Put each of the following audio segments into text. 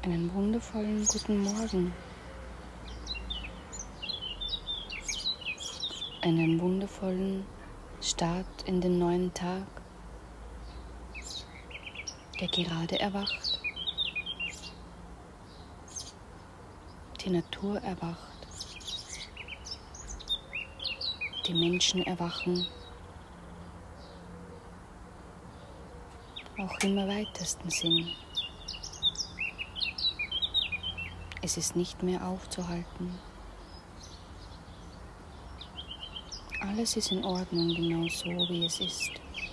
Einen wundervollen guten Morgen. Einen wundervollen Start in den neuen Tag, der gerade erwacht. Die Natur erwacht. Die Menschen erwachen. Auch im weitesten Sinn. Es ist nicht mehr aufzuhalten. Alles ist in Ordnung, genau so wie es ist.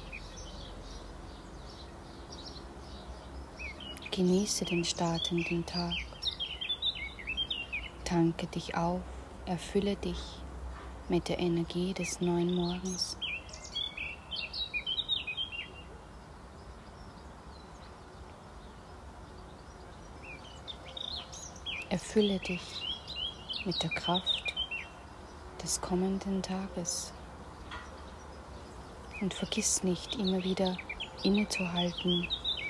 Genieße den Start in den Tag. Tanke dich auf, erfülle dich mit der Energie des neuen Morgens. Erfülle dich mit der Kraft des kommenden Tages und vergiss nicht, immer wieder innezuhalten,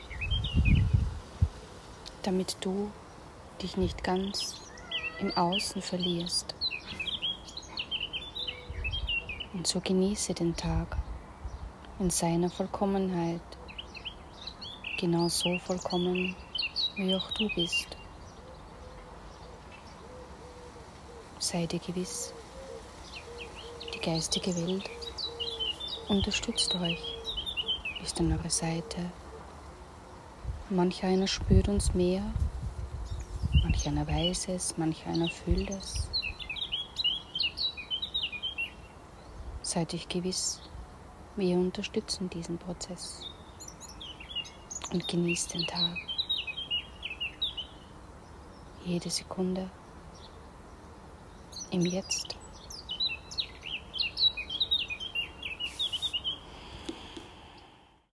damit du dich nicht ganz im Außen verlierst. Und so genieße den Tag in seiner Vollkommenheit, genauso vollkommen, wie auch du bist. Sei dir gewiss, die geistige Welt unterstützt euch, ist an eurer Seite. Manch einer spürt uns mehr, manch einer weiß es, manch einer fühlt es. Seid euch gewiss, wir unterstützen diesen Prozess und genießt den Tag. Jede Sekunde im Jetzt.